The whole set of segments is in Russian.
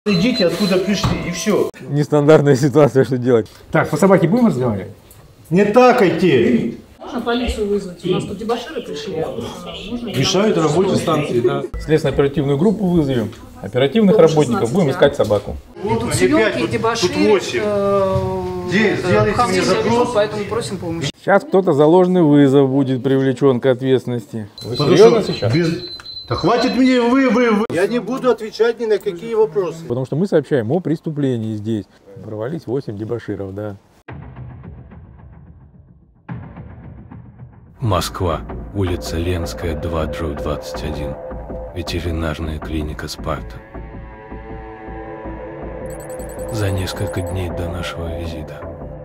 Идите, откуда пришли, и все. Нестандартная ситуация, что делать. Так, по собаке будем разговаривать? Не такайте. Можно полицию вызвать? У нас тут дебоширы пришли. Мешают работе станции, да. Следственно-оперативную группу вызовем. Оперативных работников будем искать собаку. Тут съемки, дебоширы. Сделайте мне запрос. Поэтому просим помощи. Сейчас кто-то за ложный вызов будет привлечен к ответственности. Вы серьезно сейчас? Да хватит мне вы. Я не буду отвечать ни на какие вопросы. Потому что мы сообщаем о преступлении здесь. Ворвались 8 дебоширов, да. Москва. Улица Ленская, 2/21. Ветеринарная клиника «Спарта». За несколько дней до нашего визита.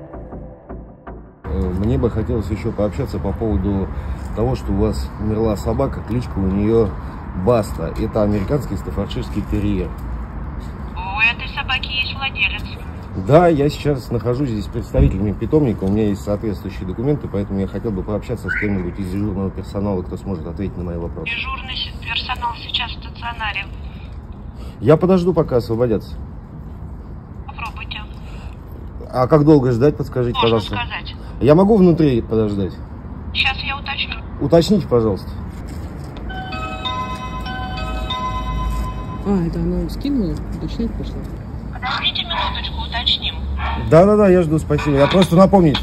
Мне бы хотелось еще пообщаться по поводу того, что у вас умерла собака, кличка у нее Баста. Это американский стаффордширский терьер. У этой собаки есть владелец. Да, я сейчас нахожусь здесь с представителями питомника, у меня есть соответствующие документы, поэтому я хотел бы пообщаться с кем-нибудь из дежурного персонала, кто сможет ответить на мои вопросы. Дежурный персонал сейчас в стационаре. Я подожду, пока освободятся. Попробуйте. А как долго ждать, подскажите, Можно пожалуйста. сказать. Я могу внутри подождать? Сейчас я уточню. Уточните, пожалуйста. Это она скинула? Уточнять пошла? Подождите минуточку, уточним. Да, я жду, спасибо. Я просто напомнить.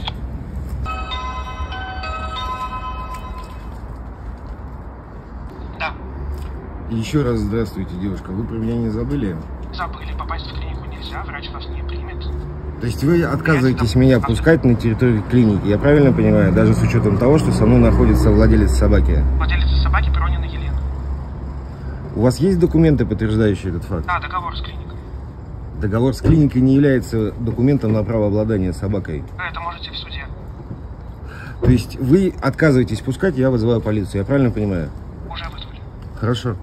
Да. Еще раз здравствуйте, девушка. Вы про меня не забыли? Забыли, попасть в клинику нельзя, врач вас не примет. То есть вы отказываетесь меня пускать на территорию клиники, я правильно понимаю? Даже с учетом того, что со мной находится владелец собаки. Владелица собаки Пронина Елена. У вас есть документы, подтверждающие этот факт? Да, договор с клиникой. Договор с клиникой не является документом на право обладания собакой. Вы это можете в суде. То есть вы отказываетесь пускать, я вызываю полицию, я правильно понимаю? Уже вызвали. Хорошо.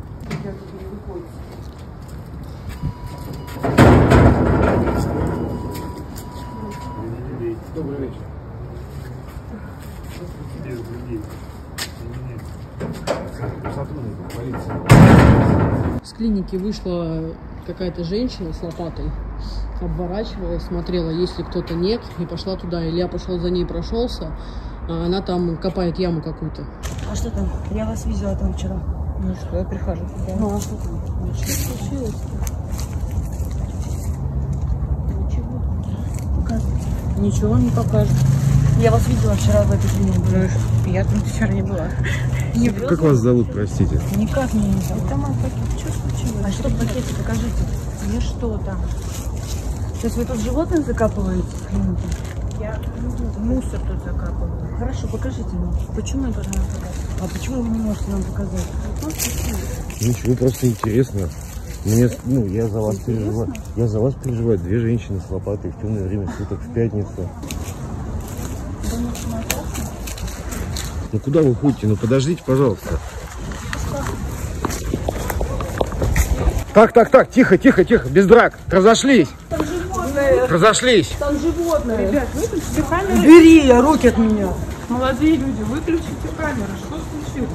Добрый вечер. Сотрудник полиции. С клиники вышла какая-то женщина с лопатой, обворачивалась, смотрела, есть ли кто-то, нет, и пошла туда. Илья пошел за ней, прошелся, а она там копает яму какую-то. А что там? Я вас видела там вчера. Ну что, я прихожу. Ну, а что там? Что случилось? Ничего. Показывай. Ничего не покажет. Я вас видела вчера в этой клинике. Ну, я там вчера не была. Как вас зовут, простите? Никак меня не зовут. Это мой пакет. Что случилось? А что в пакете? Покажите. Мне что там? То есть вы тут животных закапываете в клинике? Я мусор тут закапываю. Хорошо, покажите мне. Почему я должна показать? А почему вы не можете нам показать? Ничего, просто интересно. Мне, я за вас переживаю. Я за вас переживаю. Две женщины с лопатой в темное время суток в пятницу. Ну куда вы ходите? Ну подождите, пожалуйста. Так, тихо, без драк. Разошлись. Там животные. Разошлись. Там животные. Ребят, выключите камеру. Убери руки от меня. Молодые люди, выключите камеру. Что случилось?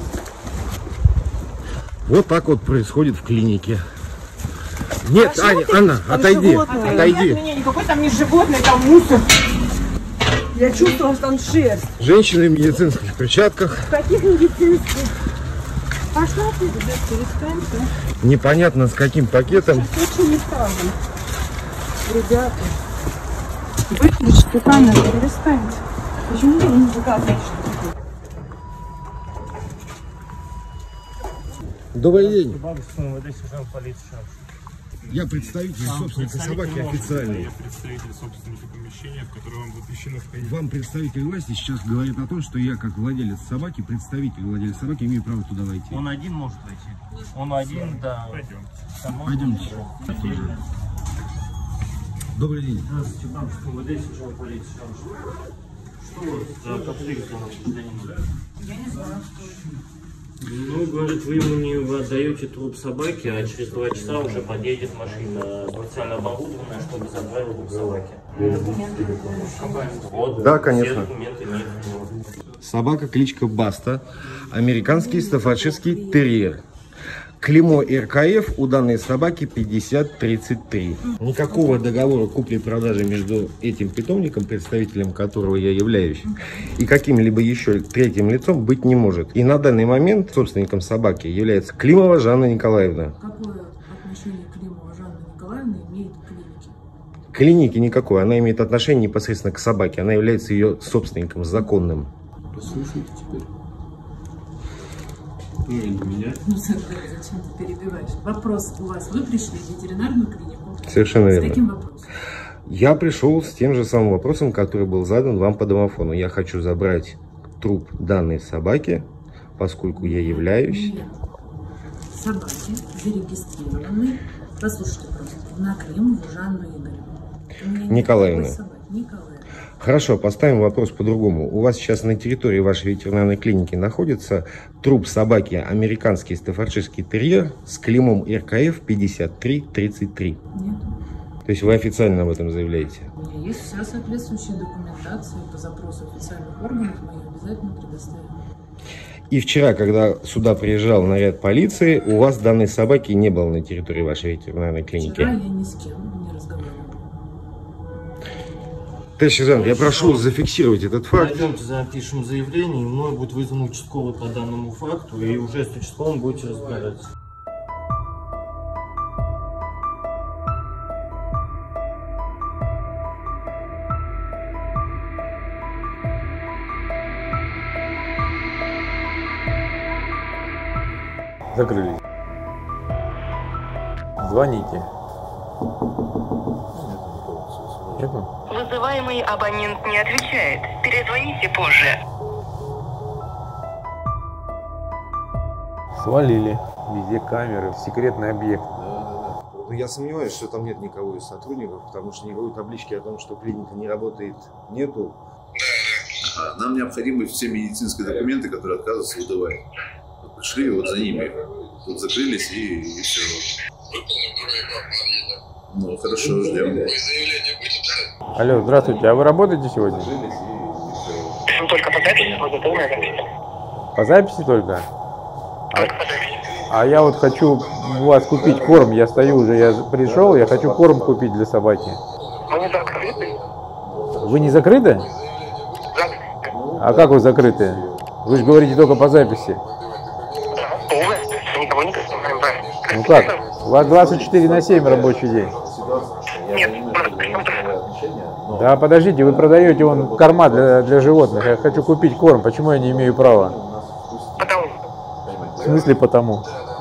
Вот так вот происходит в клинике. Нет, Анна, отойди. Животные. Отойди. Нет, меня никакой там не животное, там мусор. Я чувствовала, что там шерсть. Женщины в медицинских перчатках. В каких медицинских? Пошла ты, ребят, перестаньте. Непонятно с каким пакетом. Очень неправильно. Ребята, выключите камеру, перестаньте. Почему вы не показываете, что такое? Добрый день. Я представитель собственника собаки официальный. Я представитель собственника помещения, в которое вам запрещено входить. Вам представитель власти сейчас говорит о том, что я, как владелец собаки, представитель владельца собаки, имею право туда войти. Он один может войти. Он один, да. Пойдемте. Добрый день. Здравствуйте, Бабушка МВД, сержант полиции. Что за конфликт у нас гражданина? Я не знаю. Ну, говорит, вы ему не отдаете труп собаки, а через 2 часа уже подъедет машина специально оборудованная, чтобы забрать труп собаки. Вот, да, конечно. Все документы нет. Собака кличка Баста, американский стаффордширский терьер. Клеймо РКФ у данной собаки 5033. Никакого договора купли-продажи между этим питомником, представителем которого я являюсь, и каким-либо еще третьим лицом быть не может. И на данный момент собственником собаки является Климова Жанна Николаевна. Какое отношение Климова Жанна Николаевна имеет к клинике? К клинике никакой. Она имеет отношение непосредственно к собаке. Она является ее собственником законным. Послушайте теперь. Ну и не меня. Ну, зачем ты перебиваешь? Вопрос у вас. Вы пришли в ветеринарную клинику. Совершенно верно. С каким вопросом? Я пришел с тем же самым вопросом, который был задан вам по домофону. Я хочу забрать труп данной собаки, поскольку я являюсь... Нет. Собаки зарегистрированы. Послушайте просто. На Климову Жанну Игоревну. Николаевна. Николаевна. Хорошо, поставим вопрос по-другому. У вас сейчас на территории вашей ветеринарной клиники находится труп собаки американский стаффордширский терьер с клеймом РКФ 5333. Нет. То есть вы официально об этом заявляете? У меня есть вся соответствующая документация по запросу официальных органов, мы ее обязательно предоставим. И вчера, когда сюда приезжал наряд полиции, у вас данной собаки не было на территории вашей ветеринарной клиники? Вчера я ни с кем не разговаривала. Товарищ сержант, я прошу зафиксировать этот факт. Пойдемте запишем заявление, и мной будет вызван участковый по данному факту, и уже с участковым будете разбираться. Закрылись. Звоните. Нету? Вызываемый абонент не отвечает. Перезвоните позже. Свалили. Везде камеры, секретный объект. Но я сомневаюсь, что там нет никого из сотрудников, потому что никакой таблички о том, что клиника не работает, нету. Нам необходимы все медицинские документы, которые отказываются выдавать. Вот пришли, вот за ними. Тут закрылись и все. Ну, хорошо, ждем. Алло, здравствуйте, а вы работаете сегодня? Только по записи, полная запись. По записи только? А я вот хочу у вас купить корм, я стою уже, я пришел, я хочу корм купить для собаки. Мы не закрыты. Вы не закрыты? А как вы закрыты? Вы же говорите только по записи. Никого не касаем, правильно? Ну как? У вас 24/7 рабочий день. Нет, Да подождите, вы продаете вон корма для животных. Я хочу купить корм, почему я не имею права? Потому. В смысле потому?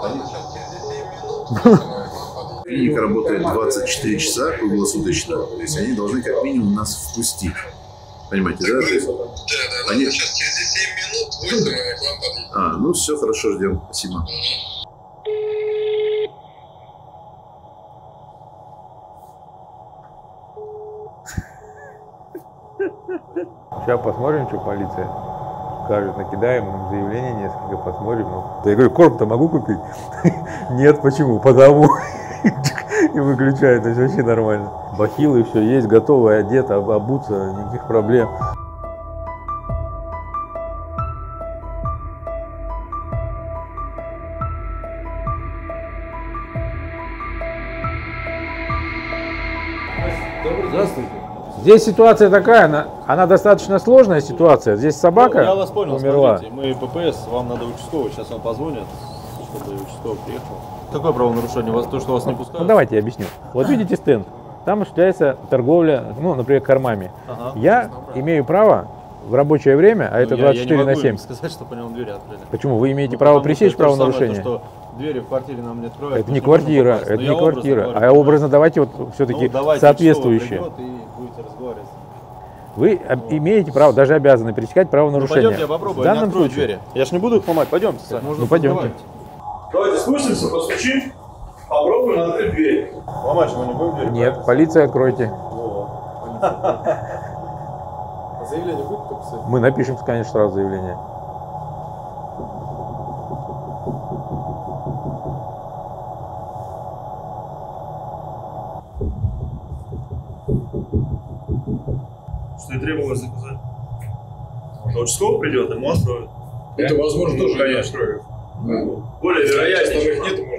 Клиника работает 24 часа круглосуточно. То есть они должны как минимум нас впустить. Понимаете, да? То есть они... Сейчас через 7 минут к вам подъедем. Ну все, хорошо, ждем. Спасибо. Сейчас посмотрим, что полиция скажет, накидаем им заявление несколько, посмотрим. Я говорю, корм-то могу купить? Нет, почему? Потому. И выключают, то есть вообще нормально. Бахилы все есть, готово, одето, обуться, никаких проблем. Здравствуйте. Здесь ситуация такая, она достаточно сложная ситуация. Здесь собака Я вас понял, умерла. смотрите, мы ППС, вам надо участковый, сейчас вам позвонят, чтобы участковый приехал. Какое правонарушение? У вас то, что вас не пускают? Ну давайте я объясню. Вот видите стенд, там осуществляется торговля, ну, например, кормами. Ага. Я имею право в рабочее время, а это 24/7. Я не могу им сказать, что по нему двери открыли. Почему? Вы имеете право пресечь правонарушение? Что двери в квартире нам не открывают. Это не квартира, это не квартира. А образно давайте вот все-таки соответствующие. Вы имеете право, даже обязаны пресекать правонарушение. Пойдемте, я попробую, я не открою двери. Я ж не буду их ломать, пойдемте. Ну пойдемте. Давайте спустимся, постучим, попробуем открыть дверь. Ломать мы не будем дверь? Нет, полиция, откройте. Заявление будет писать? Мы напишем, конечно, сразу заявление. Что и требовалось заказать. А участковый придет, ему откроют. Это возможно тоже, конечно. Более вероятнее. Нет,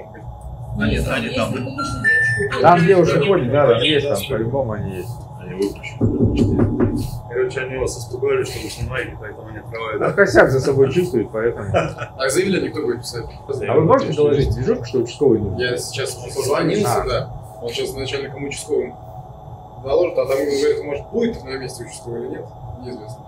Они там, да? Там девушка ходит, да, там есть, там по-любому они есть. Они выпущены. Короче, они вас испугали, что вы снимаете, поэтому они открывают. А косяк за собой чувствует, поэтому. А заявление никто будет писать. А вы можете доложить дежурку, что участковый нужен? Я сейчас позвонился, да. Он сейчас начальником участковым доложит, а там ему говорят, может, будет на месте участковый или нет, неизвестно.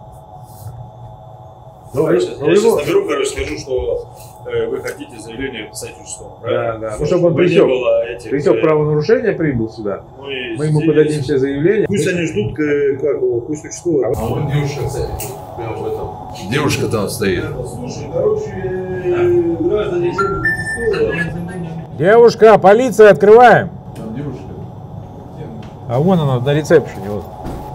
Я сейчас наберу, короче, скажу, что вы хотите заявление писать участковому. Да. Ну, чтобы он пресек правонарушение, прибыл сюда. Мы ему подадим все заявления. Пусть они ждут, как его, пусть участковый. А вот девушка прямо в этом. Девушка там стоит. Слушай, короче, граждане участкового. Девушка, полиция, открываем. Там девушка. А вон она на ресепшене. Вот.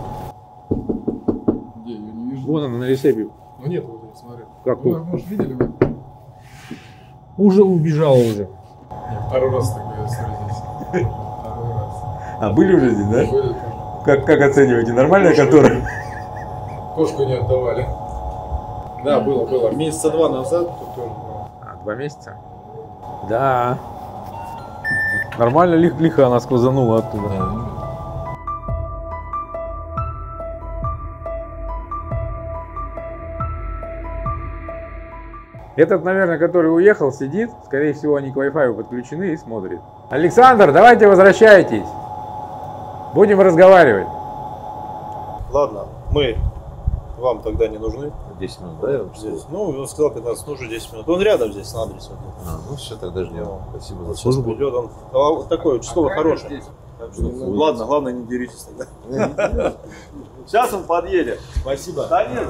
Где? Я не вижу. Вон она на ресепшене. Ну нет, вот я смотрю. Как вы, тут? может, видели вы? Уже убежала уже. Я второй раз такой история здесь. Второй раз. А были уже здесь, да? Были. Как оцениваете? Нормальная контора? Кошку не отдавали. Да, было. Месяца 2 назад тут тоже было. 2 месяца? Да. Нормально лихо она сквозанула оттуда. Этот, наверное, который уехал, сидит. Скорее всего, они к Wi-Fi подключены и смотрит. Александр, давайте возвращайтесь. Будем разговаривать. Ладно, мы вам тогда не нужны. 10 минут, да, я вам Здесь. Ну, он сказал 15, ну уже 10 минут. Он рядом здесь на адресе. Ну все, тогда ждем. Спасибо за Сейчас службу. придет он. Такой участковый хороший. Так что, ладно, главное не деритесь тогда. Сейчас он подъедет. Спасибо. Да нет.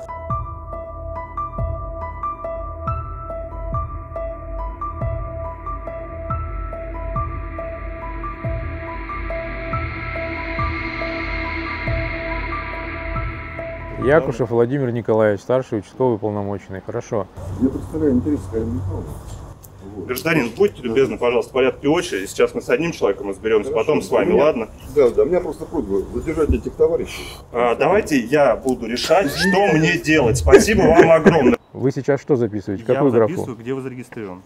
Якушев Владимир Николаевич, старший участковый полномоченный. Хорошо. Я представляю интерес Карен Михайловны. Гражданин, будьте любезны, пожалуйста, в порядке очереди. Сейчас мы с одним человеком разберемся, потом с вами, ладно? Да, у меня просто просьба задержать этих товарищей. Давайте я буду решать, что мне делать. Спасибо вам огромное. Вы сейчас что записываете? Какую графу? Я записываю, где вы зарегистрирован.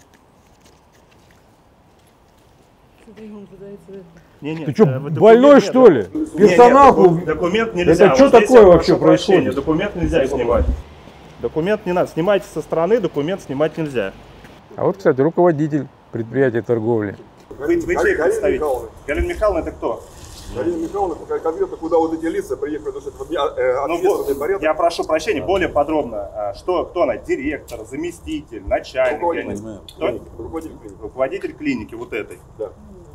Ты что, больной что ли? Персоналку? Документ нельзя. Это что такое вообще происходит? Документ нельзя снимать. Документ не надо. Снимайте со стороны, документ снимать нельзя. А вот, кстати, руководитель предприятия торговли. Вы чей представитель? Галина Михайловна, это кто? Галина Михайловна, конкретно куда вот эти лица приехали, то есть общественный порядок. Я прошу прощения, более подробно. Кто она? Директор, заместитель, начальник? Руководитель клиники вот этой. Да.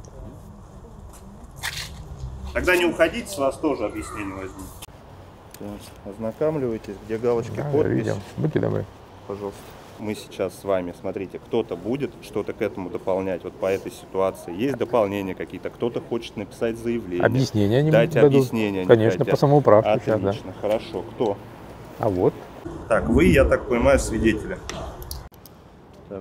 Тогда не уходите, с вас тоже объяснение возьму. Ознакомливайтесь, где галочки, подпись. Видим. Будьте добры. Пожалуйста. Мы сейчас с вами, смотрите, кто-то будет что-то к этому дополнять, вот по этой ситуации. Есть дополнения какие-то, кто-то хочет написать заявление. Объяснения не дать дадут. объяснения. Конечно, по самоуправке. Отлично, сейчас, да. хорошо. Кто? А вот. Так, вы, я так понимаю, свидетели. Так,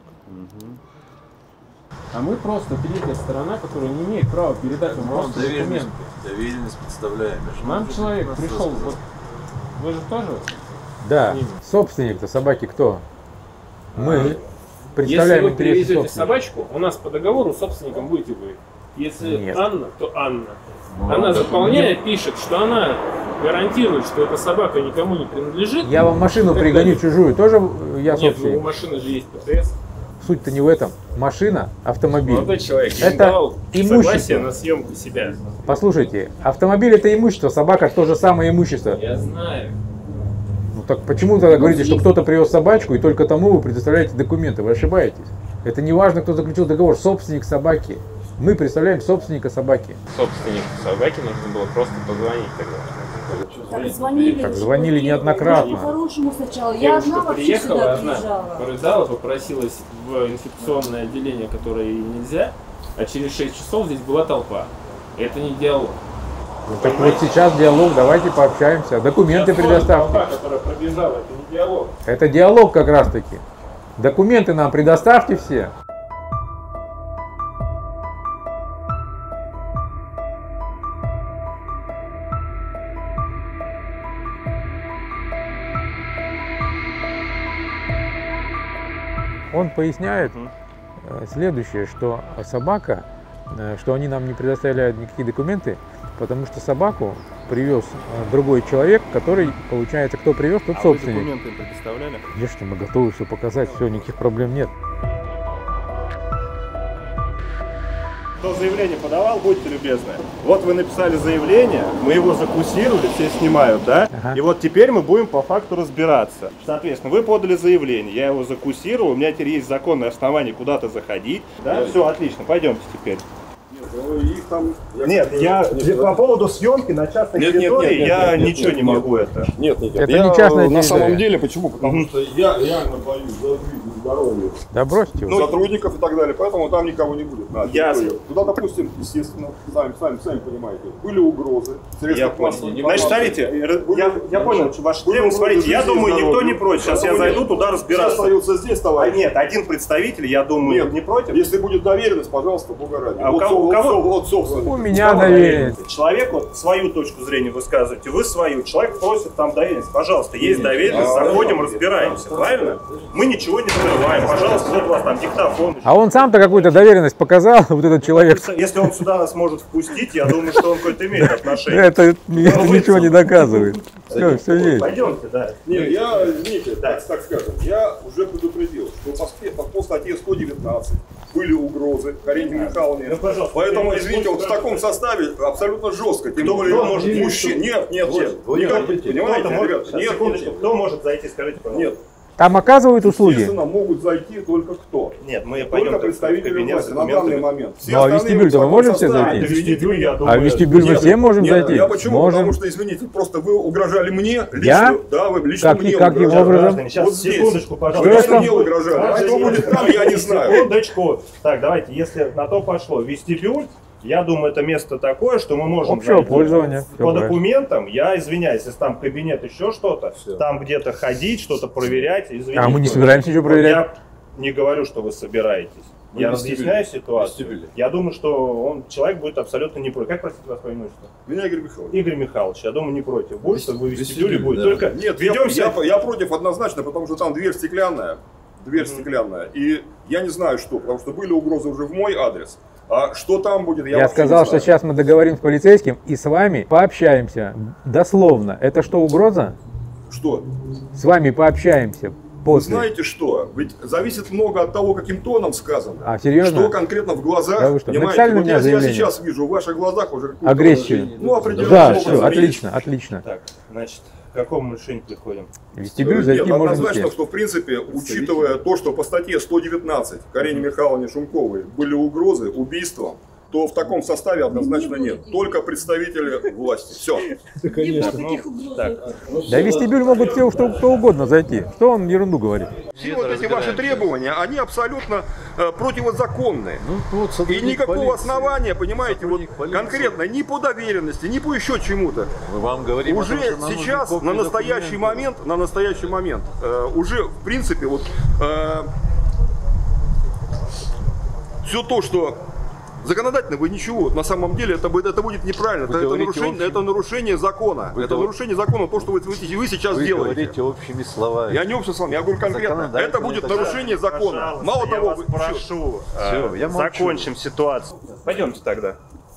А мы просто третья сторона, которая не имеет права передать вам просто документы. Доверенность представляем. Нам человек пришел, вот, вы же тоже? Да, собственник-то собаки кто? Мы представляем Если вы интересы привезете собственника. собачку, у нас по договору собственником будете вы. Если Нет. Анна, то Анна. Она заполняя пишет, что она гарантирует, что эта собака никому не принадлежит. Я вам машину пригоню чужую, тоже я Нет, собственник? у машины же есть ПТС. Суть-то не в этом. Машина, автомобиль. Молодой человек, я это давал имущество. согласие на съемку себя. Послушайте, автомобиль это имущество, собака то же самое имущество. Я знаю. Ну так почему тогда говорите, что кто-то привез собачку и только тому вы предоставляете документы? Вы ошибаетесь. Это не важно, кто заключил договор, собственник собаки. Мы представляем собственника собаки. Собственнику собаки нужно было просто позвонить тогда. Так звонили неоднократно. По-хорошему сначала. Я одна Девушка вообще приехала, сюда одна приезжала. порыдала, попросилась в инфекционное отделение, которое ей нельзя, а через 6 часов здесь была толпа. Это не диалог. Ну, так вот сейчас диалог, давайте пообщаемся. Документы предоставьте. Толпа, которая пробежала, это не диалог. Это диалог как раз таки. Документы нам предоставьте все. Он поясняет, следующее, что собака, что они нам не предоставляют никакие документы, потому что собаку привез другой человек, который, получается, кто привез, тот собственник. Вы документы им предоставляли? Конечно, мы готовы все показать, все, никаких проблем нет. Кто заявление подавал, будьте любезны. Вот вы написали заявление, мы его закусировали, все снимают, да? Ага. И вот теперь мы будем по факту разбираться. Соответственно, вы подали заявление, я его закусировал, у меня теперь есть законное основание куда-то заходить. Да? Все, отлично, пойдемте теперь. Их там... Нет, я по поводу съемки на частной территории я ничего не могу это. Нет. Это не частная на территория. самом деле, почему? Потому что я реально боюсь за жизнь, здоровье. Да бросьте его. Сотрудников и так далее, поэтому там никого не будет. Ясно. Туда, допустим, естественно, сами понимаете, были угрозы. Я понял. Значит, смотрите, я понял ваш требование. Смотрите, я думаю, никто не против. Сейчас я зайду туда разбираться. Все остаются здесь, товарищ. Нет, один представитель, я думаю, не против. Если будет доверенность, пожалуйста, Бога ради. А у кого? У меня доверенность. Человек вот свою точку зрения высказываете, вы свою. Человек просит там доверенность. Пожалуйста, есть доверенность, заходим, разбираемся. Правильно? Мы ничего не скрываем. Пожалуйста, вот у вас там диктофон. А он сам-то какую-то доверенность показал, вот этот человек. Если он сюда сможет впустить, я думаю, что он какое-то имеет отношение. Это ничего не доказывает. Все есть. Пойдемте, да. Нет, я, извините, так скажем, я уже предупредил, что по статье 119 были угрозы Карине Михайловне. Поэтому, извините, вот в таком составе абсолютно жестко. Тем более, может, мужчин. Нет. Понимаете, ребята? Нет. Кто может зайти, скажите, пожалуйста. Нет. Там оказывают услуги? Естественно, могут зайти только кто? Нет, мы пойдем только представители власти на данный момент. Ну а в вестибюль-то мы можем все зайти? А в вестибюль мы все можем зайти? Я почему? Потому что, извините, просто вы угрожали мне лично. Да, вы лично мне угрожали. Каким образом? Вот здесь. Секундочку, пожалуйста. Вы лично мне угрожали. А что будет там, я не знаю. Секундочку. Так, давайте, если на то пошло, вестибюль, я думаю, это место такое, что мы можем общего пользования. По документам, я извиняюсь, если там кабинет еще что-то, там где-то ходить, что-то проверять, извините. А мы не собираемся ничего проверять? Я не говорю, что вы собираетесь. Я разъясняю ситуацию. Я думаю, что человек будет абсолютно не против. Как, простите, вас по имуществу? Меня Игорь Михайлович. Игорь Михайлович, я думаю, не против. Будет, что вы в вестибюле будет. Только нет, я против однозначно, потому что там дверь стеклянная. И я не знаю что, потому что были угрозы уже в мой адрес. А что там будет, я сказал, что сейчас мы договорим с полицейским и с вами пообщаемся. Дословно. Это что, угроза? Что? С вами пообщаемся. После. Вы знаете что? Ведь зависит много от того, каким тоном сказано. А, серьезно? Что конкретно в глазах. Да вы что, понимаете? Вот я сейчас вижу в ваших глазах уже агрессию. Ну, определенно. Да, все, отлично. Так, значит, к какому решению приходим? Вестибюль зайти можно однозначно, что в принципе, учитывая то, что по статье 119 Карине Михайловне Шумковой были угрозы убийством, то в таком составе однозначно нет. Только представители власти. Все. Да, конечно. Да, в вестибюль могут все, кто угодно зайти. Что он ерунду говорит? Все вот эти ваши требования, они абсолютно противозаконные. И никакого основания, понимаете, вот конкретно ни по доверенности, ни по еще чему-то. Мы вам говорим, уже сейчас, на настоящий момент, уже в принципе вот все то, что законодательно вы ничего, на самом деле это будет неправильно, это нарушение закона. Это нарушение закона, то, что вы сейчас делаете. Вы говорите общими словами. Я не общими словами, я говорю конкретно. Это будет нарушение закона. Мало того, я вас прошу, закончим ситуацию. Пойдемте тогда.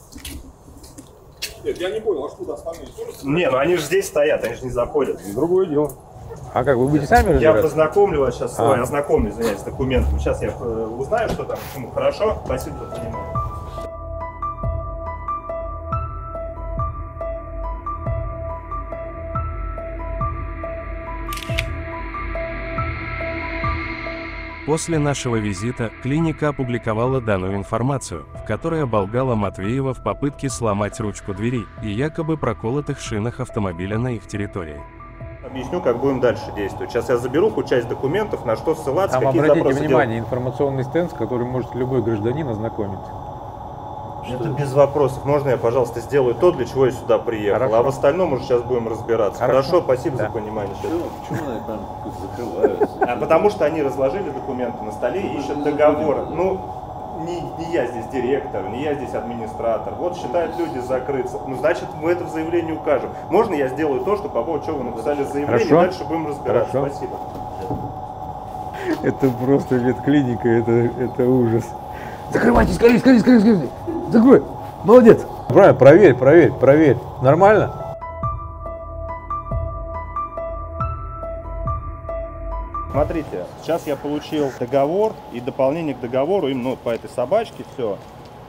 Нет, я не понял, а что остальные? Не, ну они же здесь стоят, они же не заходят. Другое дело. А как, вы будете сами разбираться? Я познакомлю вас сейчас с вами, ознакомлю, извиняюсь, с документами. Сейчас я узнаю, что там, почему. Хорошо? Спасибо за внимание. После нашего визита клиника опубликовала данную информацию, в которой оболгала Матвеева в попытке сломать ручку двери и якобы проколотых шинах автомобиля на их территории. Объясню, как будем дальше действовать. Сейчас я заберу хоть часть документов, на что ссылаться, там какие обратите запросы внимание, делать. информационный стенд, с которым может любой гражданин ознакомиться. Это без вопросов. Можно я, пожалуйста, сделаю то, для чего я сюда приехал. Хорошо. А в остальном уже сейчас будем разбираться. Хорошо, спасибо за понимание. Почему они там закрываются? Потому что они разложили документы на столе и ищут договор. Ну, не я здесь директор, не я здесь администратор. Вот считают люди закрыться. Ну, значит, мы это в заявлении укажем. Можно я сделаю то, что по поводу чего вы написали заявление, Хорошо. дальше будем разбираться. Хорошо. Спасибо. Это просто ветклиника, это ужас. Закрывайте, скорее, скорее, скорее, скорее. Закрой. Молодец. Правильно, проверь. Нормально? Смотрите, сейчас я получил договор и дополнение к договору именно по этой собачке, все.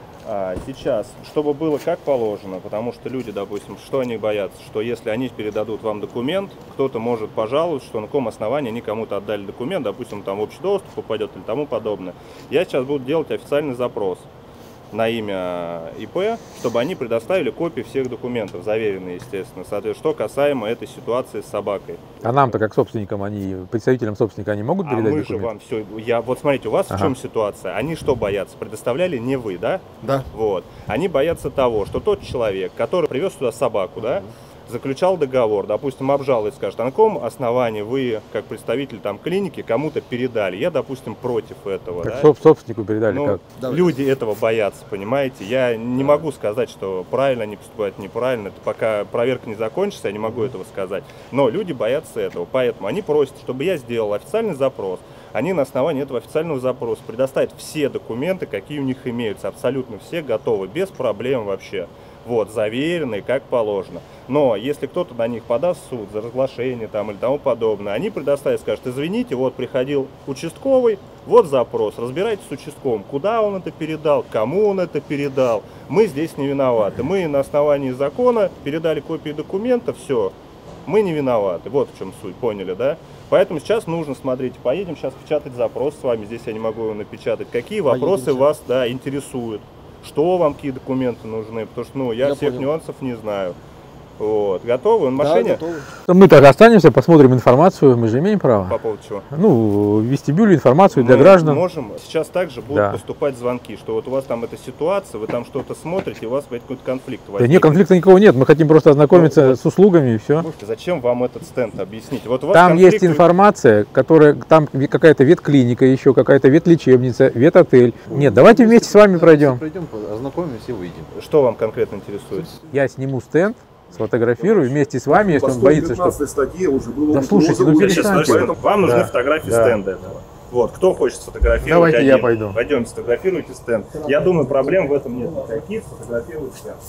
Сейчас, чтобы было как положено, потому что люди, допустим, что они боятся, что если они передадут вам документ, кто-то может пожаловаться, что на каком основании они кому-то отдали документ, допустим, там в общий доступ попадет или тому подобное. Я сейчас буду делать официальный запрос на имя ИП, чтобы они предоставили копии всех документов, заверенные, естественно, соответственно, что касаемо этой ситуации с собакой. А нам-то как собственникам, представителям собственника, они могут передать мы документы? Же вам все, вот смотрите, у вас в чем ситуация? Они что боятся? Предоставляли не вы, да? Да. Вот. Они боятся того, что тот человек, который привез сюда собаку, да, заключал договор, допустим, обжалует, скажет, а на каком основании вы, как представитель там клиники, кому-то передали? Я, допустим, против этого. Как да? собственнику передали? Ну, как? Люди этого боятся, понимаете? Я не могу сказать, что правильно они поступают, неправильно. Это пока проверка не закончится, я не могу этого сказать. Но люди боятся этого, поэтому они просят, чтобы я сделал официальный запрос. Они на основании этого официального запроса предоставят все документы, какие у них имеются, абсолютно все готовы, без проблем вообще. Вот, заверенные, как положено. Но если кто-то на них подаст в суд за разглашение там или тому подобное, они предоставят, скажут, извините, вот приходил участковый, вот запрос, разбирайтесь с участковым, куда он это передал, кому он это передал. Мы здесь не виноваты. Мы на основании закона передали копии документов, все, мы не виноваты. Вот в чем суть, поняли, да? Поэтому сейчас нужно, смотрите, поедем сейчас печатать запрос с вами, здесь я не могу его напечатать. Какие вопросы вас, да, интересуют? Что вам, какие документы нужны? Потому что, я всех нюансов не знаю. Вот. Готовы? На машине? Да, готовы. Мы так останемся, посмотрим информацию, мы же имеем право. По поводу чего? Ну, в вестибюле информацию для граждан. Мы можем, сейчас также будут поступать звонки, что вот у вас там эта ситуация, вы там что-то смотрите, у вас какой-то конфликт возник. Да нет, конфликта никакого нет, мы хотим просто ознакомиться с услугами и все. Зачем вам этот стенд, объясните? Вот у вас там есть информация, которая, там какая-то ветклиника еще, какая-то ветлечебница, ветотель. Нет, давайте вместе с вами пройдем. Пройдем, ознакомимся и выйдем. Что вам конкретно интересует? Я сниму стенд, сфотографирую вместе с вами, если он боится, что... статье уже было... Да слушайте, ну перестаньте. Вам нужны фотографии стенда этого. Вот, кто хочет сфотографировать? Давайте я пойду. Пойдем, сфотографируйте стенд. Я думаю, проблем в этом нет никаких, сфотографируйте стенд.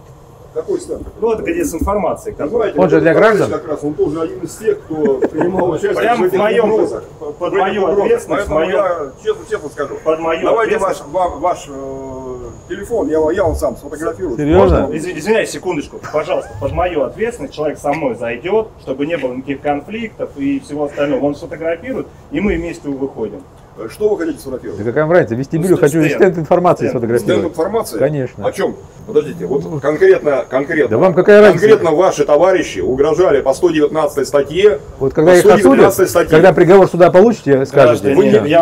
Какой стенд? Ну, это где с информацией. Он же для граждан? Как раз, он тоже один из тех, кто принимал участие прямо в моем, под мою ответственность. Поэтому я честно скажу. Давайте ваш телефон, я вам сам сфотографирую. Серьезно? Извиняюсь, секундочку. Пожалуйста, под мою ответственность человек со мной зайдет, чтобы не было никаких конфликтов и всего остального. Он сфотографирует, и мы вместе выходим. Что вы хотите сфотографировать? Да какая вам разница? В вестибюле хочу стенд информации сфотографировать. Стенд информации? Конечно. О чем? Подождите, вот конкретно. Да вам какая разница? Конкретно ваши товарищи угрожали по 119 статье. Вот когда их осудят, когда приговор суда получите, скажете.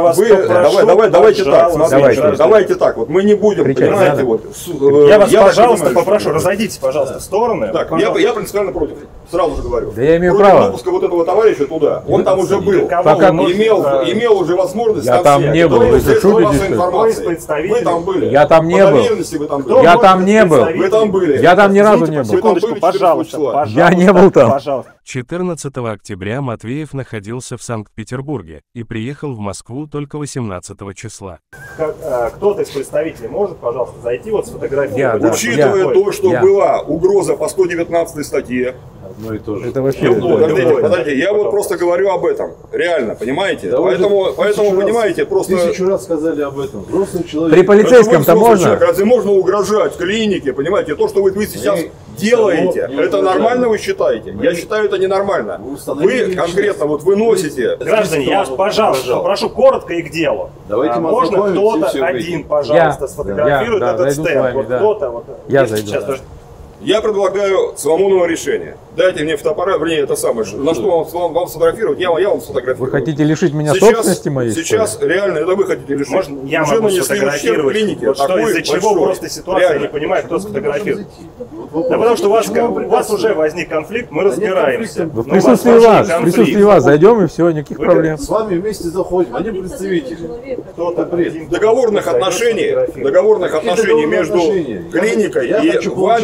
Давайте так, вот мы не будем, понимаете, вот. Я вас, пожалуйста, попрошу, разойдитесь, пожалуйста, в стороны. Так, я принципиально против. Сразу же говорю. Да я имею право. Допуска вот этого товарища туда. Он там уже был. Имел уже возможность. Я там не был. Вы же шутите, вы там были. Я там не был. Я там не был. Вы там были. Я там ни разу не был. Секундочку, пожалуйста. Я не был там. 14 октября Матвеев находился в Санкт-Петербурге и приехал в Москву только 18 числа. Кто-то из представителей может, пожалуйста, зайти вот сфотографировать? Учитывая то, что была угроза по 119 статье. Одно и то же. Это вообще... Подождите, я вот просто говорю об этом. Реально, понимаете? Да поэтому понимаете, просто... 1000 раз сказали об этом. Взрослый человек. При полицейском-то можно? Разве можно угрожать клинике, понимаете? То, что вы сейчас делаете, это нормально вы считаете? Я считаю, это ненормально. Вы конкретно вот выносите... Граждане, я вас, пожалуйста, прошу коротко и к делу. Давайте можно кто-то один, пожалуйста, сфотографирует этот стенд? Вот кто-то... Я зайду. Я предлагаю Соломоново решение. Дайте мне фотоаппарат, вернее, это самое, на что вам сфотографировать, я вам сфотографирую. Вы хотите лишить меня собственности моей? Сейчас реально, это вы хотите лишить. Можно я могу сфотографировать? Вот что, из-за чего просто ситуация, я не понимаю, кто сфотографирует. Да потому что у вас уже возник конфликт, мы разбираемся. В присутствии вас зайдем и все, никаких проблем. С вами вместе заходим, один представитель. Договорных отношений между клиникой и вами, товарищи,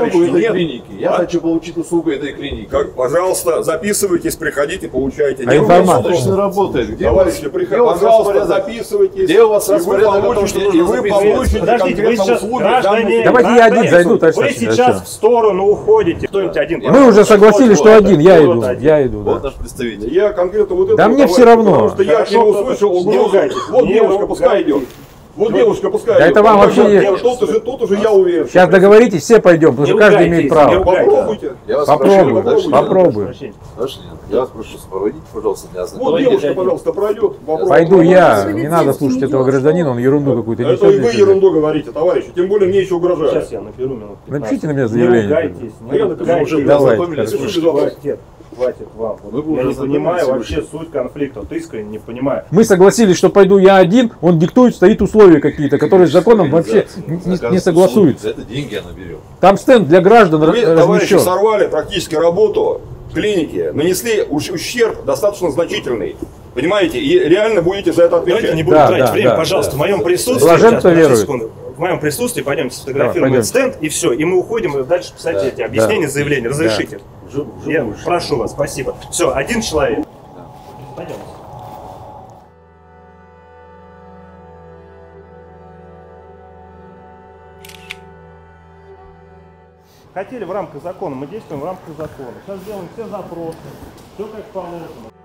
товарищи, этой нет. клиники. Я хочу получить услугу этой клиники. Как, пожалуйста, записывайтесь, приходите, получайте. А информация работает. Где Товарищи, пожалуйста, записывайтесь. Где у вас и вы распорядок о том, получите, что и нужно вы записываться? получите Подождите, вы сейчас услуги. граждане. Давайте я один зайду, Вы товарищ сейчас Сачин. в сторону уходите. Кто-нибудь один. Мы уже согласились, что один, я иду, Вот да. наш представитель. Я конкретно вот это. Да мне все равно. Потому что я не услышал угрозу. Вот девушка, пускай идет. Вот девушка, пускай Да идет. это вам Потому вообще что Тут уже я уверен. Сейчас договоритесь, все пойдем, потому что каждый имеет право. Попробуйте. Я вас Попробуй, прошу, попробуй. Я вас прошу, проводите, пожалуйста, меня Вот ознакомьте. девушка, пожалуйста, пройдет. Пойду я, не надо слушать этого гражданина, он ерунду какую-то Это и вы несет. ерунду говорите, товарищи. Тем более мне еще угрожают. Сейчас я наберу минут 15. Напишите на меня Не заявление. ругайтесь, А я не напишу, ругайтесь. уже Давай, ознакомились. Хватит, хватит вам. Вы бы Я уже не понимаю ознакомились, вообще суть конфликта. Вот искренне не понимаю. Мы согласились, что пойду я один, он диктует, стоит условия какие-то, которые с законом вообще не согласуются. За это деньги она берет. Там стенд для граждан Вы, товарищи, размещен. сорвали практически работу клиники, нанесли ущерб достаточно значительный. Понимаете, и реально будете за это отвечать. Давайте не будем тратить время, пожалуйста, в моем присутствии. Блаженство верует. В моем присутствии пойдемте сфотографируем Давай, этот стенд, и все. И мы уходим и дальше писать эти объяснения, заявления. Разрешите? Я прошу вас, спасибо. Все, один человек. Пойдемте. Хотели в рамках закона, мы действуем в рамках закона. Сейчас сделаем все запросы, все как положено.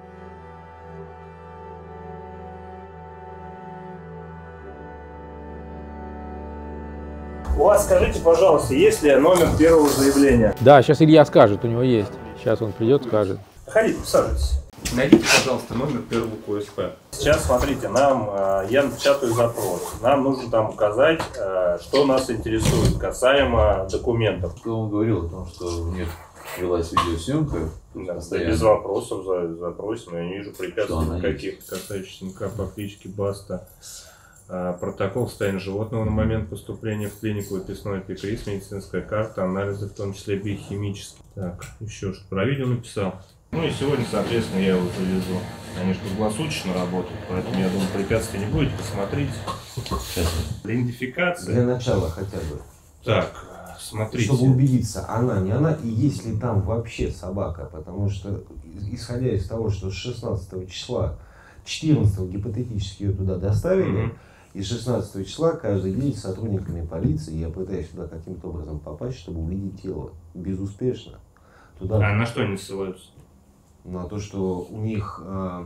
У вас, скажите, пожалуйста, есть ли номер первого заявления? Да, сейчас Илья скажет, у него есть. Сейчас он придет, скажет. Ходите, присаживайтесь. Найдите, пожалуйста, номер первого КСП. Сейчас, смотрите, я напечатаю запрос. Нам нужно там указать, что нас интересует касаемо документов. Кто вам говорил о том, что у них велась видеосъемка? Без вопросов запросим, я не вижу препятствий никаких. Касающихся МК по кличке Баста. Протокол состояния животного на момент поступления в клинику, выписной эпикриз, медицинская карта, анализы, в том числе биохимические. Так, еще что про видео написал. Ну и сегодня, соответственно, я его завезу. Они же круглосуточно работают, поэтому, я думаю, препятствий не будет. Посмотрите. Для идентификации. Для начала хотя бы. Так, смотрите. Чтобы убедиться, она, не она, и есть ли там вообще собака. Потому что, исходя из того, что с 16 числа, 14 гипотетически ее туда доставили, и 16 числа каждый день с сотрудниками полиции я пытаюсь туда каким-то образом попасть, чтобы увидеть тело. Безуспешно. Туда... А на что они ссылаются? На то, что у них,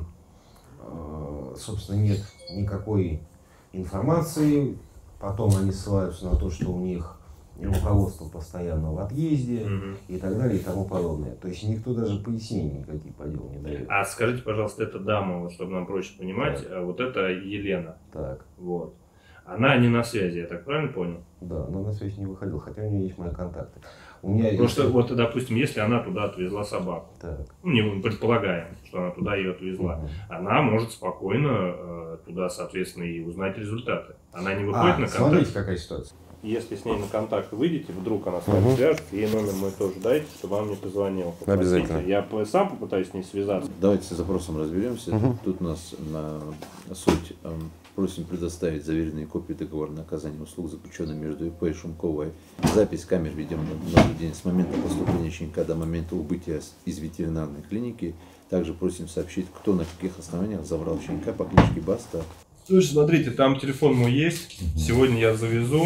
собственно, нет никакой информации. Потом они ссылаются на то, что у них руководство постоянно в отъезде и так далее и тому подобное. То есть никто даже пояснений никаких по делу не дает. А скажите, пожалуйста, эта дама, вот, чтобы нам проще понимать, вот это Елена. Так. Вот. Она не на связи, я так правильно понял? Да, она на связь не выходила, хотя у нее есть мои контакты. У меня Просто есть... вот, допустим, если она туда отвезла собаку, так. Ну, не предполагаем, что она туда ее отвезла, она может спокойно туда, соответственно, и узнать результаты. Она не выходит на контакт. Смотрите, какая ситуация. Если с ней на контакт выйдете, вдруг она с вами свяжет, ей номер мой тоже дайте, чтобы вам не позвонил. Обязательно. Я сам попытаюсь с ней связаться. Давайте с запросом разберемся. Тут у нас на суть просим предоставить заверенные копии договора на оказание услуг, заключенных между ИП и Шумковой. Запись камер видеонаблюдения с момента поступления щенка до момента убытия из ветеринарной клиники. Также просим сообщить, кто на каких основаниях забрал щенка по кличке Баста. Слушай, смотрите, там телефон мой есть. Сегодня я завезу.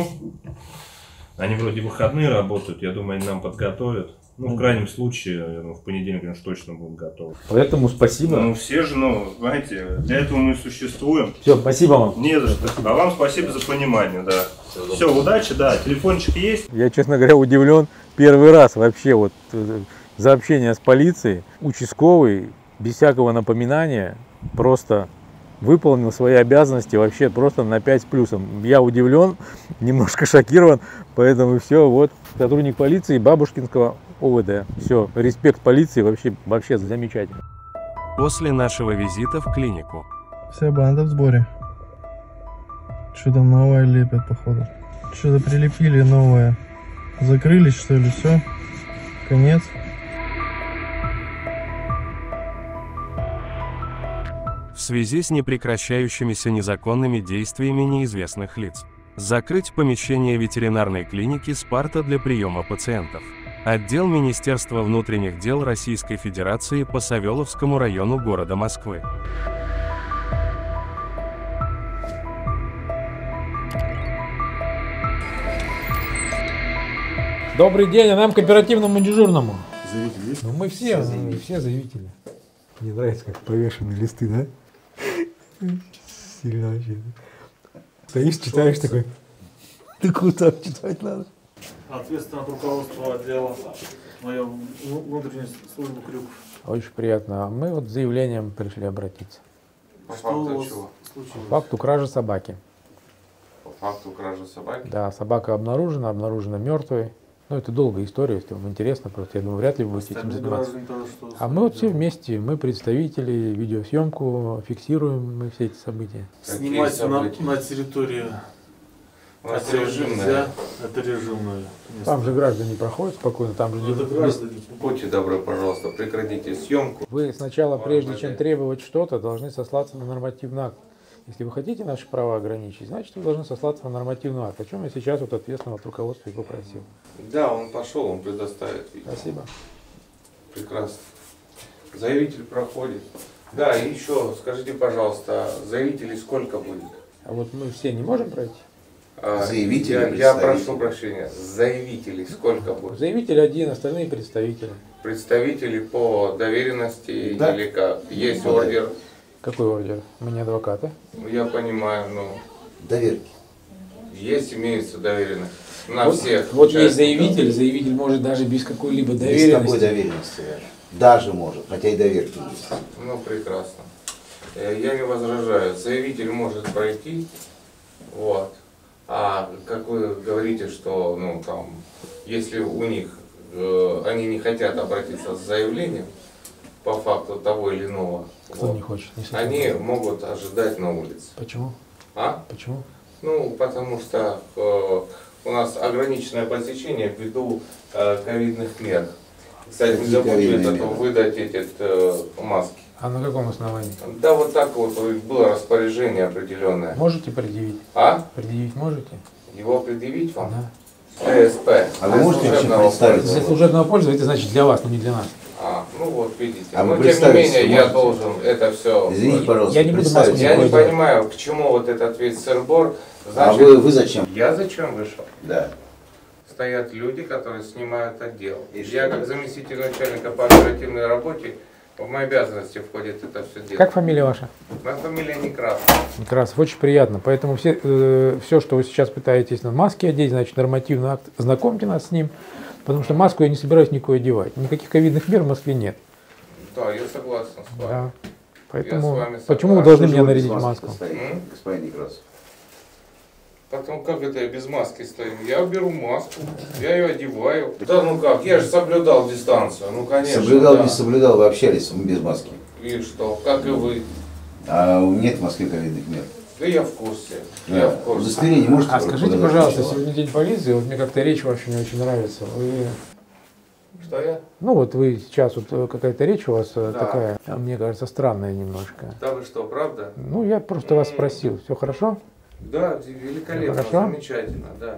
Они вроде выходные работают. Я думаю, они нам подготовят. Ну, в крайнем случае, в понедельник, конечно, точно будут готовы. Поэтому спасибо. Ну, все же, знаете, для этого мы существуем. Все, спасибо вам. Не за что. А вам спасибо за понимание, да. Все, удачи, да. Телефончик есть. Я, честно говоря, удивлен. Первый раз вообще вот за общение с полицией. Участковый, без всякого напоминания, просто выполнил свои обязанности вообще просто на 5 с плюсом. Я удивлен, немножко шокирован, поэтому все, вот сотрудник полиции Бабушкинского ОВД. Все, респект полиции, вообще замечательно. После нашего визита в клинику. Вся банда в сборе. Что-то новое лепят, походу. Что-то прилепили новое. Закрылись, что ли, все? Конец. В связи с непрекращающимися незаконными действиями неизвестных лиц. Закрыть помещение ветеринарной клиники «Спарта» для приема пациентов. Отдел Министерства внутренних дел Российской Федерации по Савеловскому району города Москвы. Добрый день, а нам к оперативному дежурному. Заявители есть? Ну мы все заявители. Мне нравится, как повешены листы, да? Сильно вообще. Стоишь, читаешь такой. Ты куда читать надо? Ответственно от руководства отдела, моя внутренняя служба Крюков. Очень приятно. Мы вот с заявлением пришли обратиться. По факту чего? По факту кражи собаки. По факту кражи собаки? Да, собака обнаружена мертвой. Ну, это долгая история, если вам интересно, просто я думаю, вряд ли вы будете этим заниматься. А мы вот все вместе, мы представители, видеосъемку, фиксируем мы все эти события. Снимать на территории нельзя, это режимное место. Там же граждане проходят спокойно, там же... Будьте добры, пожалуйста, прекратите съемку. Вы сначала, прежде чем требовать что-то, должны сослаться на нормативный акт. Если вы хотите наши права ограничить, значит, вы должны сослаться на нормативный акт, о чем я сейчас вот ответственно от руководства и попросил. Да, он пошел, он предоставит. Спасибо. Прекрасно. Заявитель проходит. Да, и еще скажите, пожалуйста, заявителей сколько будет? А вот мы все не можем пройти? Заявители, я прошу прощения, заявителей сколько будет? Заявитель один, остальные представители. Представители по доверенности, да. Или как? Есть ордер? Какой ордер? Мы не адвокаты. Я понимаю, но... Доверки. Есть, имеется доверенность. На вот, всех. Вот есть заявитель может даже без какой-либо доверенности. Без какой доверенности даже может, хотя и доверки есть. Ну, прекрасно. Я не возражаю. Заявитель может пройти, вот. А как вы говорите, что, ну, там, если у них, они не хотят обратиться с заявлением по факту того или иного, кто вот, не хочет, не они могут ожидать на улице. Почему? А? Почему? Ну, потому что у нас ограниченное посещение ввиду ковидных мер. Кстати, не забудьте выдать эти маски. А на каком основании? Да, вот так вот было распоряжение определенное. Можете предъявить? А? Предъявить можете? Его предъявить вам? Да. ТСП. А вы можете вообще представиться? Для служебного пользования, это значит для вас, но не для нас. Ну вот, видите. А но тем не менее, я должен это все... Извините, пожалуйста, я не буду маску Я не понимаю, к чему вот этот весь сырбор. Значит, а вы зачем? Я зачем вышел? Да. Стоят люди, которые снимают отдел. Я как заместитель начальника по оперативной работе, в мои обязанности входит это все дело. Как фамилия ваша? Моя фамилия Некрасов. Некрасов, очень приятно. Поэтому все, что вы сейчас пытаетесь на маске одеть, значит, нормативный акт, знакомьте нас с ним. Потому что маску я не собираюсь никакой одевать. Никаких ковидных мер в Москве нет. Да, я согласен с вами. Да. Поэтому Я с вами почему вы должны меня нарядить маску? Господин Некрасов. Потом как это я без маски стою? Я беру маску, я ее одеваю. Да ну как, я же соблюдал дистанцию, ну конечно. Соблюдал, да. не соблюдал, вы общались без маски. И что, как и вы. А нет в Москве ковидных мер. Да я в курсе. Да. Я в курсе. Удостоверение можете скажите, пожалуйста, сегодня день полиции, вот мне как-то речь ваша не очень нравится. Вы... Что я? Ну вот вы сейчас, вот какая-то речь у вас такая, мне кажется, странная немножко. Да вы что, правда? Ну я просто вас спросил, все хорошо? Да, великолепно, замечательно, да.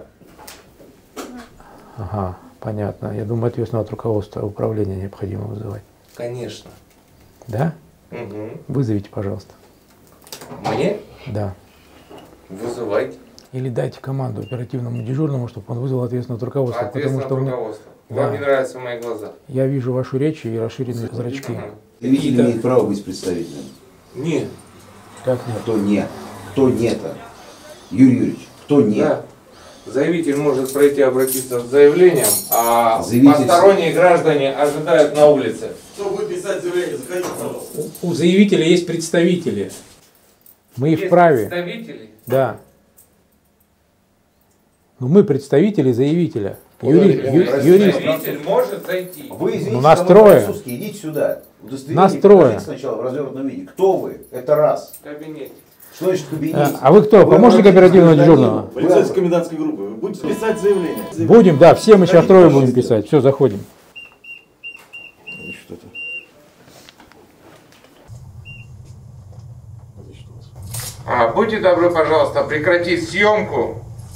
Ага, понятно. Я думаю, ответственно от руководства управления необходимо вызывать. Конечно. Да? Угу. Вызовите, пожалуйста. Мне? Да. Вызывайте. Или дайте команду оперативному дежурному, чтобы он вызвал ответственное от руководства. Ответственно потому что от руководства. Вам не нравятся мои глаза? Я вижу вашу речь и расширенные зрачки. Заявитель имеет право быть представителем. Нет. Как нет? Кто нет? Кто нет-то? Юрий Юрьевич, кто нет? Да. Заявитель может пройти обратиться с заявлением, а заявитель... посторонние граждане ожидают на улице. Кто будет писать заявление? Заходите, пожалуйста. У заявителя есть представители. Мы Есть вправе. представители? Да. Но мы представители заявителя. Заявитель может зайти. Вы, извините, настроя. Идите сюда. Настроя. Сначала в развернутом виде. Кто вы? Это раз. В кабинете. Что значит кабинет? А вы кто? Помощник оперативного дежурного? Полицейской комендантской группы. Вы будете писать заявление? Будем, да, все мы сейчас трое будем писать. Все, заходим. Что-то. Будьте добры, пожалуйста, прекратить съемку.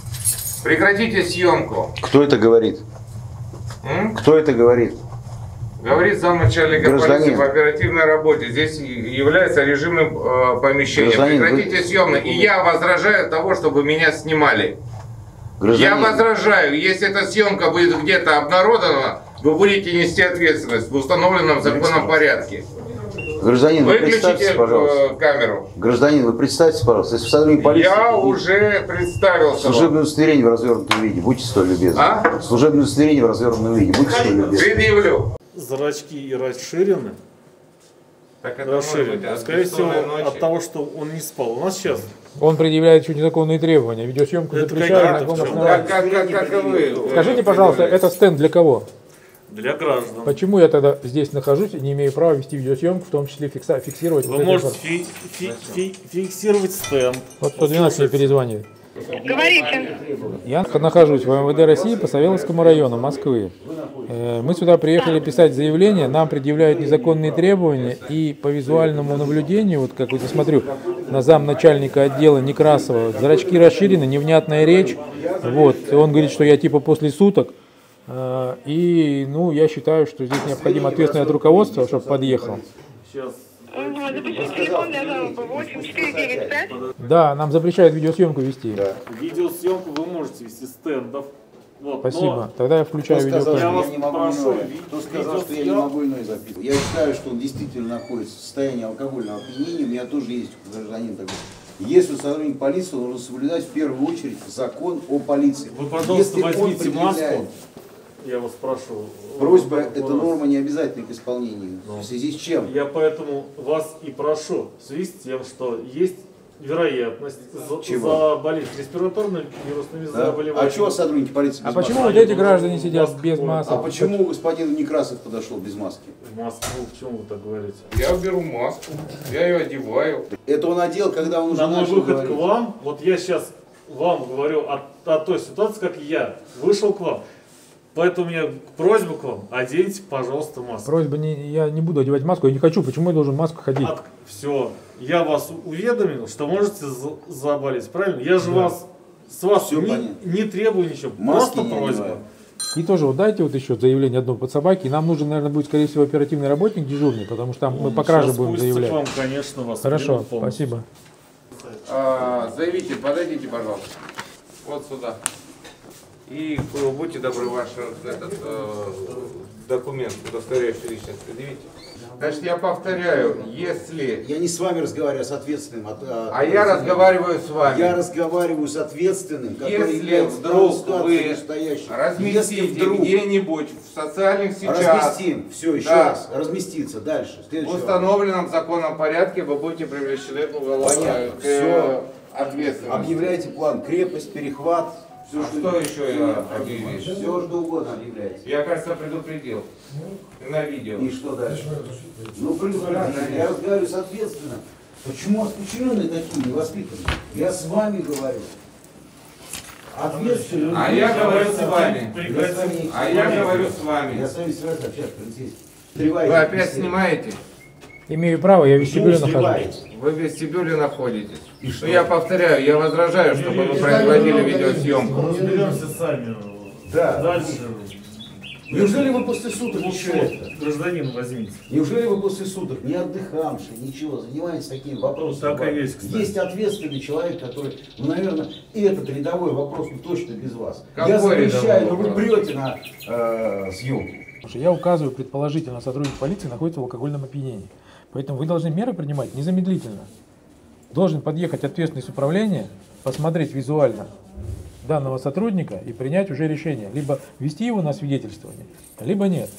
Прекратите съемку. Кто это говорит? Кто это говорит? Говорит замначальника полиции по оперативной работе. Здесь является режимным помещением. Прекратите съемку. И я возражаю от того, чтобы меня снимали. Я возражаю, если эта съемка будет где-то обнародована, вы будете нести ответственность в установленном законном порядке. Гражданин, вы выключите представьтесь, пожалуйста. Камеру. Гражданин, вы представьтесь, пожалуйста. Если сотрудник полиции... Я уже представился. Служебное удостоверение в развернутом виде. Будьте столь любезны. Служебное удостоверение в развернутом виде. Будьте столь любезны. Предъявлю. Зрачки и расширены. Так это расширены. Скорее всего, от того, что он не спал. У нас сейчас... Он предъявляет еще незаконные требования. Видеосъемку запрещают. Как и вы. Скажите, пожалуйста, это стенд для кого? Для граждан. Почему я тогда здесь нахожусь и не имею права вести видеосъемку, в том числе фиксировать? Вы можете фиксировать стенд. Вот 112 мне перезвонит. Говорите. Я нахожусь в МВД России по Савеловскому району Москвы. Мы сюда приехали писать заявление, нам предъявляют незаконные требования, и по визуальному наблюдению, вот как вот я смотрю, на замначальника отдела Некрасова, зрачки расширены, невнятная речь, вот, он говорит, что я типа после суток, и, ну, я считаю, что здесь необходимо ответственное от руководства, чтобы подъехал. Сейчас. Запишите телефон для жалобы 8495. Да, нам запрещают видеосъемку вести. Да. Видеосъемку вы можете вести стендов. Вот, спасибо. Тогда я включаю видеокамеру. Кто сказал, что я не могу иное записывать? Я считаю, что он действительно находится в состоянии алкогольного опьянения. У меня тоже есть гражданин такой. Если сотрудник полиции, он должен соблюдать в первую очередь закон о полиции. Вы, пожалуйста, возьмите маску. Я вас прошу. Просьба – это норма не обязательна к исполнению. В связи с чем? Я поэтому вас и прошу, в связи с тем, что есть вероятность заболеть респираторными вирусными заболеваниями. А чего сотрудники полиции без маски? Почему вот эти граждане сидят без маски? А почему господин Некрасов подошел без маски? Маску, в чем вы так говорите? Я беру маску, я ее одеваю. Это он одел, когда он уже начал начал выход говорить. к вам, вот я сейчас вам говорю о той ситуации, как я вышел к вам. Поэтому у меня просьба к вам, оденьте, пожалуйста, маску. Просьба, я не буду одевать маску, я не хочу, почему я должен маску ходить? Все, я вас уведомил, что можете заболеть, правильно? Я же с вас не требую ничего, просто просьба. И тоже вот дайте вот еще заявление одно под собаки, и нам нужен, наверное, будет, скорее всего, оперативный работник дежурный, потому что там мы по краже будем заявлять. Вам, конечно, вас хорошо, спасибо. Заявитель, подойдите, пожалуйста, вот сюда. И будьте добры, ваш документ, удостоверяющий личность, предъявите. Значит, я повторяю, если... Я не с вами разговариваю, а с ответственным. Я разговариваю с вами. Я разговариваю с ответственным, который если вдруг вы разместите где-нибудь в социальных сетях... Разместим, все, еще раз, разместиться, дальше. В установленном законном порядке вы будете привлечены к ответственности. Объявляйте план, крепость, перехват. Все, что еще я объявить? Все, что угодно объявляете. Я, кажется, предупредил. На видео. И что дальше? Ну, предупредил. Я разговариваю соответственно. Почему подчиненные такие невоспитанные? Я с вами говорю. Ответственно. А я говорю с вами. А я говорю с вами. Я с вами сразу общаюсь, полицейский. Вы опять снимаете? Имею право, я в вестибюле нахожусь. Вы в вестибюле находитесь. Но я повторяю, я возражаю, чтобы вы производили видеосъемку. Разберемся сами. Да. Дальше. Неужели вы после суток еще это? Гражданин, возьмите. Неужели вы после суток, не отдыхавший, ничего, занимаетесь такими вопросами? Так и есть, кстати. Есть ответственный человек, который, ну, наверное, и этот рядовой вопрос, ну, точно без вас. Какой я запрещаю, но вы вопрос? прете на съемку. Я указываю, предположительно, сотрудник полиции находится в алкогольном опьянении. Поэтому вы должны меры принимать незамедлительно. Должен подъехать ответственный с управления, посмотреть визуально данного сотрудника и принять уже решение. Либо ввести его на свидетельствование, либо нет.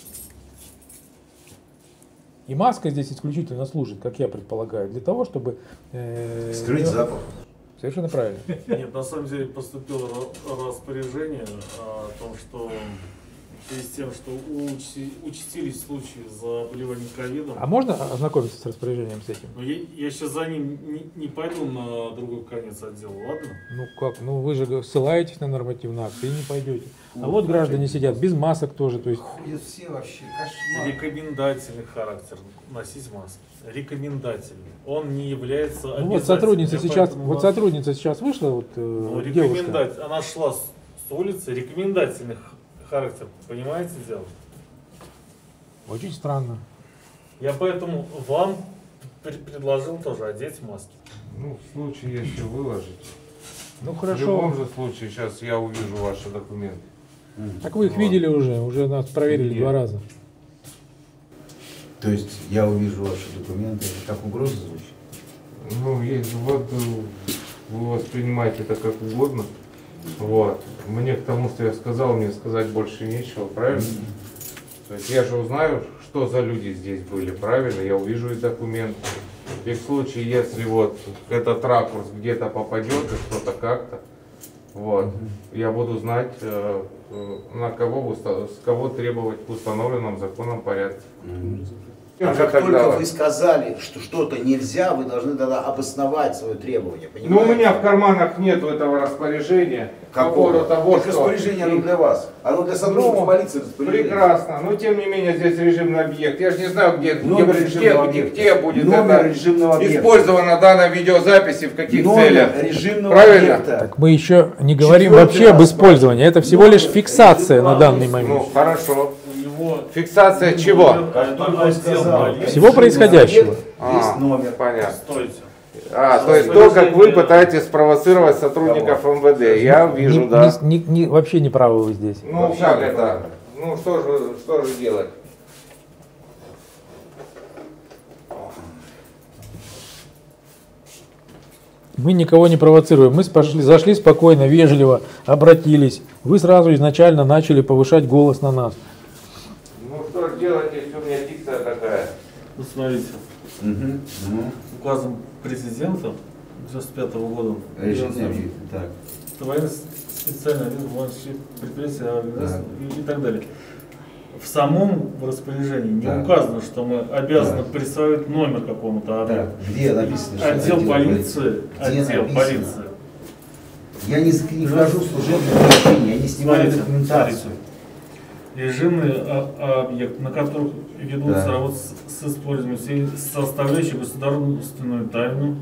И маска здесь исключительно служит, как я предполагаю, для того, чтобы... скрыть запах. Совершенно правильно. Нет, на самом деле поступило распоряжение о том, что связи с тем, что участились случаи заболеваний ковидом. А можно ознакомиться с распоряжением с этим? Но я сейчас за ним не пойду на другой конец отдела, ладно? Ну как, ну вы же ссылаетесь на нормативный акт и не пойдете. А вот граждане сидят без масок тоже, то есть... Все вообще кошмар. Рекомендательный характер носить маски. Рекомендательный. Он не является обязательным. Ну, вот сотрудница сейчас вышла, вот девушка. Она шла с улицы, рекомендательный характер, понимаете дело? Очень странно. Я поэтому вам предложил тоже одеть маски. Ну, в случае, если выложить. Ну хорошо. В любом же случае, сейчас я увижу ваши документы. Так вы их видели уже нас проверили 2 раза. То есть я увижу ваши документы, как угроза звучит? Ну, вот вы воспринимаете это как угодно. Вот. Мне к тому, что я сказал, мне сказать больше нечего, правильно? То есть я же узнаю, что за люди здесь были, правильно? Я увижу их документы. И в случае, если вот этот ракурс где-то попадет и что-то как-то, вот, я буду знать, на кого, с кого требовать в установленном законом порядке. А как только вы сказали, что что-то нельзя, вы должны тогда обосновать свое требование, понимаете? Ну, у меня в карманах нету этого распоряжения. Какого? Того, что... Распоряжение оно для вас. Оно для сотрудников полиции распоряжение. Прекрасно. Но тем не менее здесь режимный объект. Я же не знаю, где будет использована данная видеозапись и в каких целях. Правильно? Так мы еще не говорим вообще об использовании. Это всего лишь фиксация на данный момент. Ну, хорошо. Фиксация чего? Всего происходящего. Есть номер. Понятно. То есть то, как вы пытаетесь спровоцировать сотрудников МВД, я вижу, да. Вообще не правы вы здесь. Ну как это? Ну что же делать? Мы никого не провоцируем. Мы зашли спокойно, вежливо, обратились. Вы сразу изначально начали повышать голос на нас. Ну что же делать, если у меня дикция такая? Ну смотрите. Указом президента 1995 года военный специальный предприятие и так далее. В самом распоряжении не указано, что мы обязаны присваивать номер какому-то объекту. Где написано? Отдел полиции. Отдел полиции. Я не вхожу в служебное помещение, я не снимаю документацию. Режимный объект, на которых ведутся работы с использованием всей составляющей государственную тайну.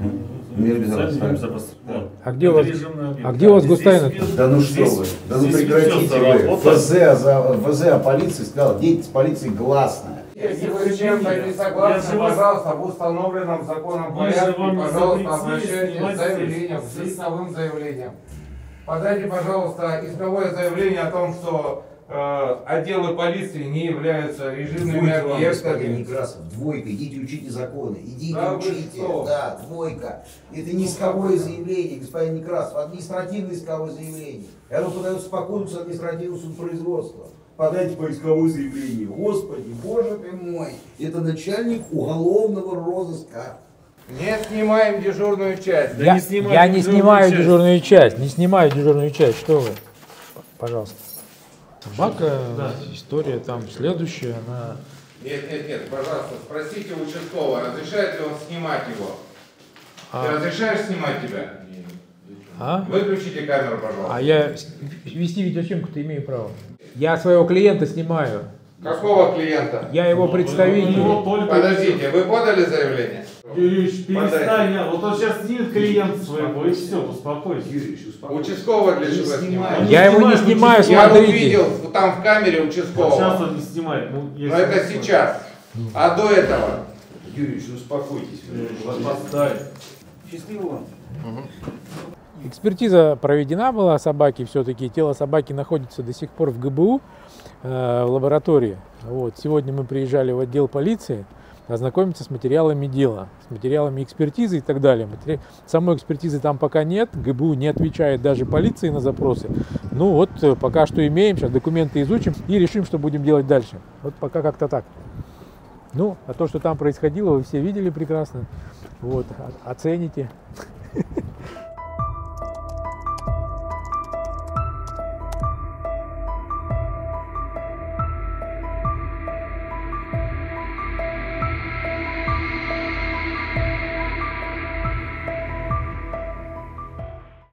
А где у вас гостайна? Да ну что вы, да ну прекратите вы. ФЗ о полиции сказал, деятельность полиции гласная. Если вы с чем-то не согласны, пожалуйста, в установленном законом порядке, пожалуйста, обращайтесь с заявлением, с исковым заявлением. Подайте, пожалуйста, исковое заявление о том, что отделы полиции не являются режимными объектами. Некрасов, двойка, идите учите законы, идите учите, да, двойка. Это не исковое заявление, господин Некрасов, административное исковое заявление. И оно подается по кодексу административного судопроизводства. Подайте поисковое заявление. Господи, боже ты мой, это начальник уголовного розыска. Не снимаем дежурную часть. Я не снимаю дежурную часть, не снимаю дежурную часть, что вы, пожалуйста. Собака, история там следующая, она... Нет, пожалуйста, спросите участкового, разрешает ли он снимать его? Ты разрешаешь снимать тебя? Выключите камеру, пожалуйста. А я вести видеосъемку-то имею право. Я своего клиента снимаю. Какого клиента? Я его представитель. Подождите, вы подали заявление? Юрьевич, перестань, вот он сейчас снимет клиента своего, и все, успокойся. Участкового для чего снимает? Я его не снимаю, смотрите. Я увидел там в камере участкового. Сейчас он не снимает. Но это сейчас. А до этого? Юрьевич, успокойтесь. Счастливо вам. Экспертиза проведена была собаки, все-таки тело собаки находится до сих пор в ГБУ, в лаборатории. Вот. Сегодня мы приезжали в отдел полиции ознакомиться с материалами дела, с материалами экспертизы и так далее. Самой экспертизы там пока нет, ГБУ не отвечает даже полиции на запросы. Ну вот пока что имеем, сейчас документы изучим и решим, что будем делать дальше. Вот пока как-то так. Ну, а то, что там происходило, вы все видели прекрасно. Вот, оцените.